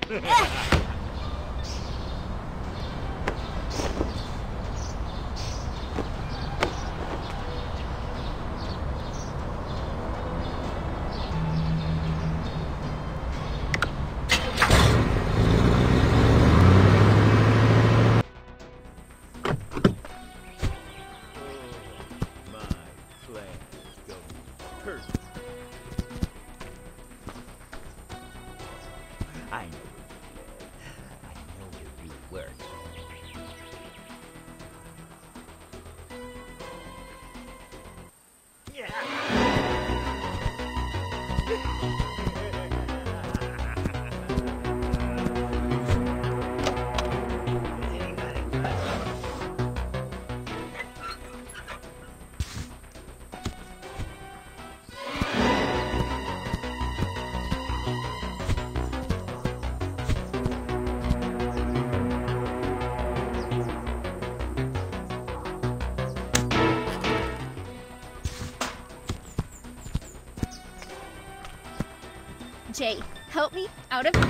Jay, help me out of...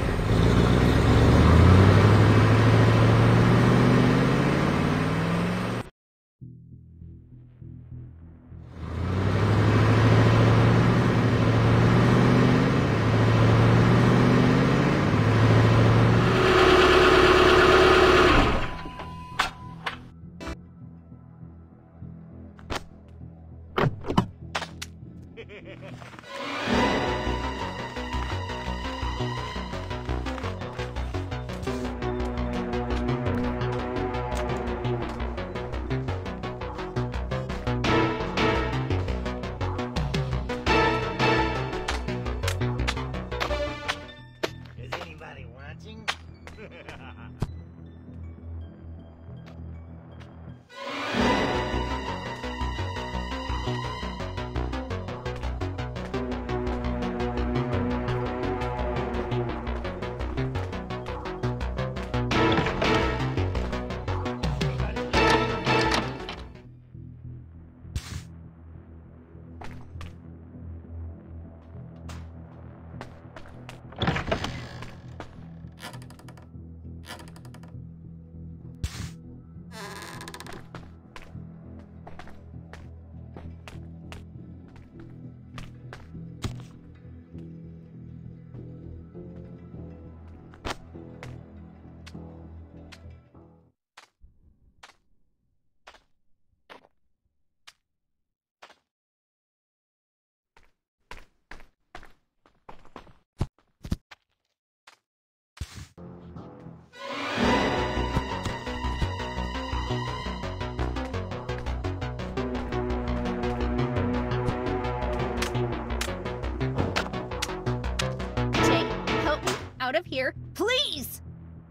Out of here, please!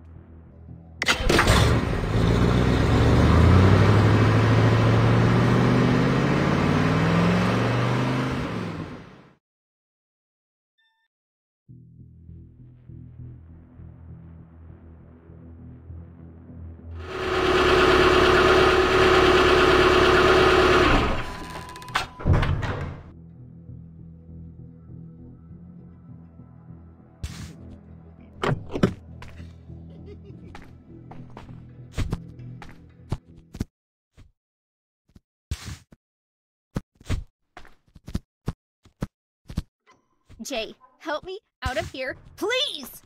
Jay, help me out of here, please!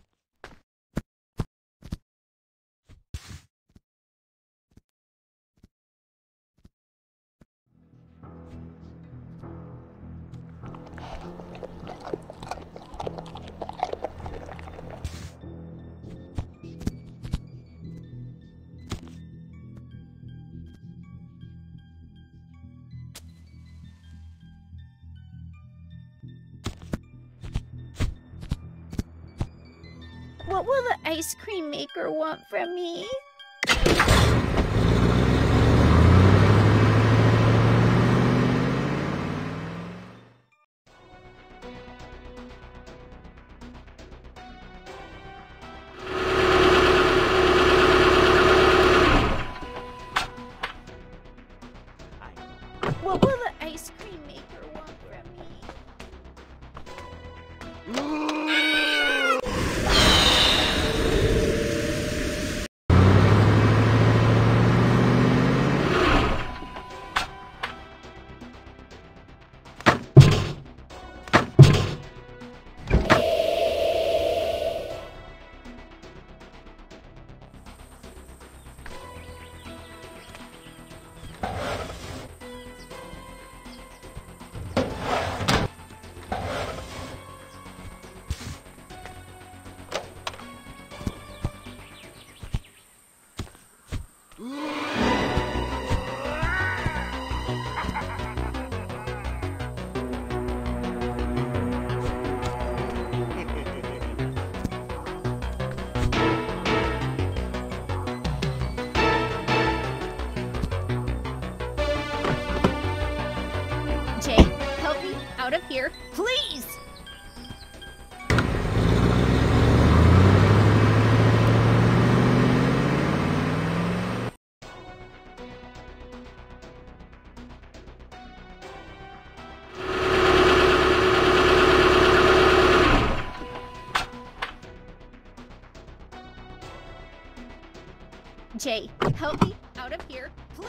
What will the ice cream maker want from me? What will the ice cream maker want from me? out of here, please! Jay, help me out of here, please!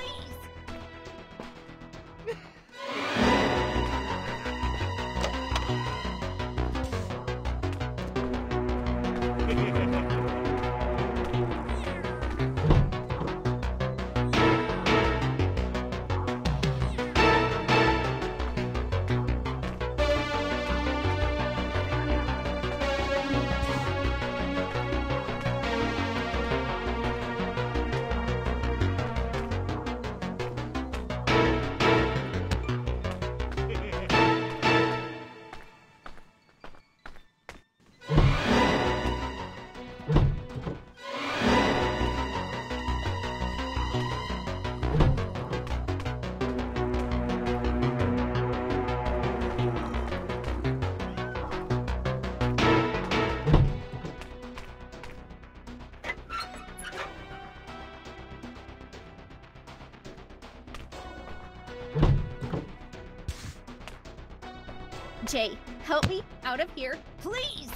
Jay, help me out of here, please!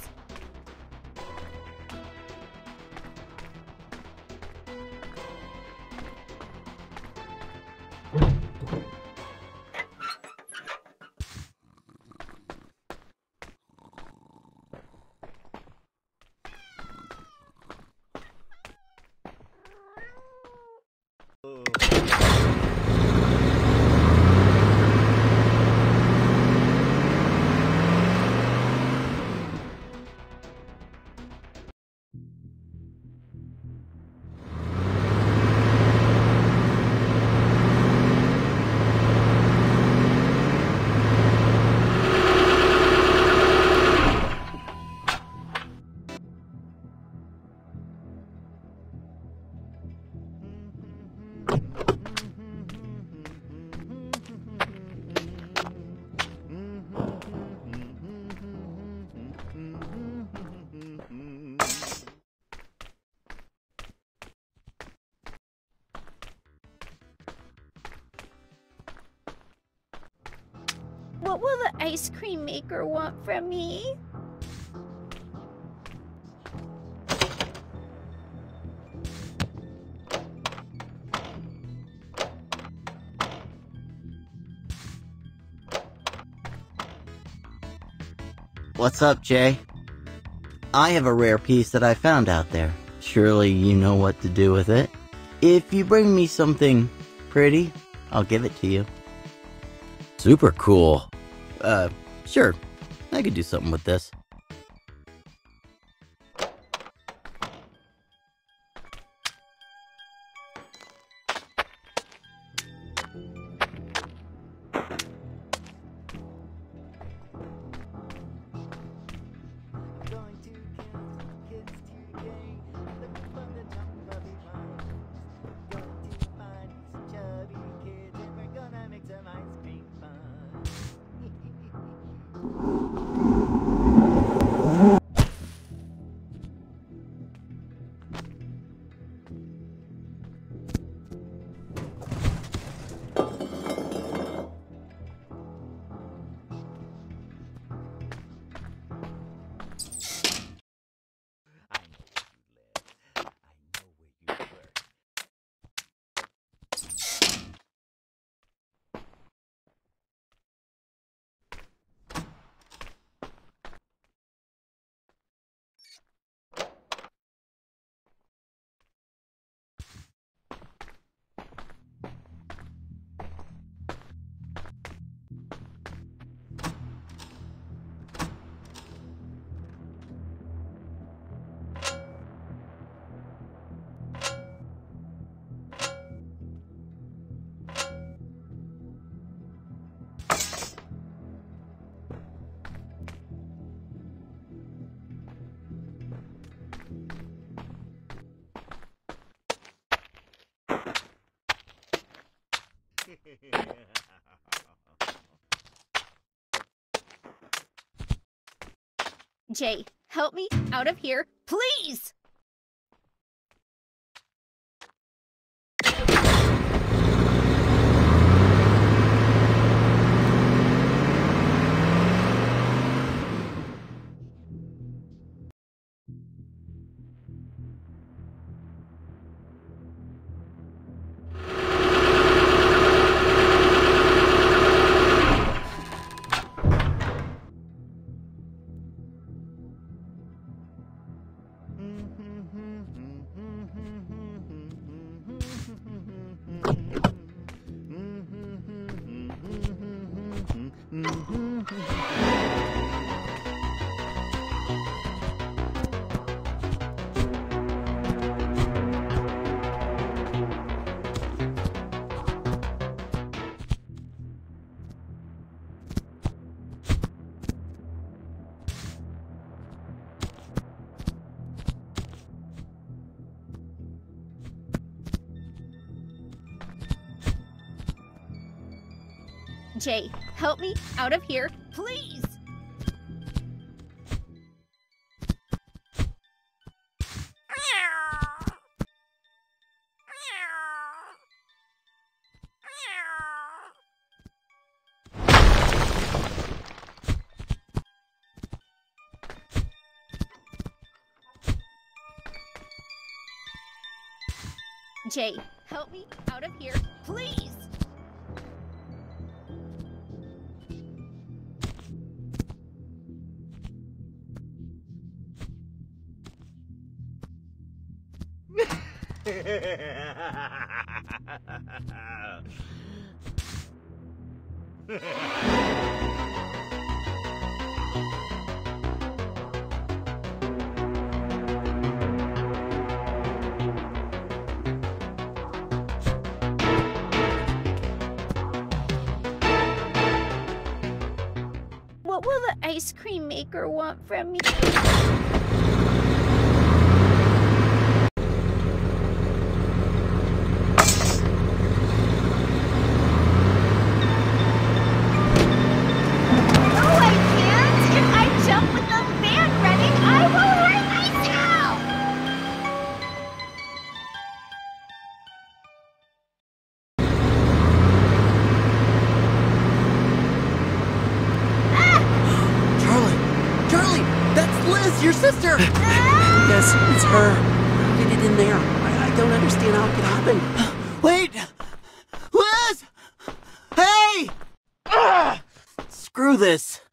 What will the ice cream maker want from me? What's up, Jay? I have a rare piece that I found out there. Surely you know what to do with it. If you bring me something pretty, I'll give it to you. Super cool. Sure. I could do something with this. Jay, help me out of here, please! Jay, help me out of here, please! Jay, help me out of here, please! What will the ice cream maker want from me? Your sister! Yes, it's her. How did it in there? I don't understand how it could happen. Wait! Liz! Hey! Screw this.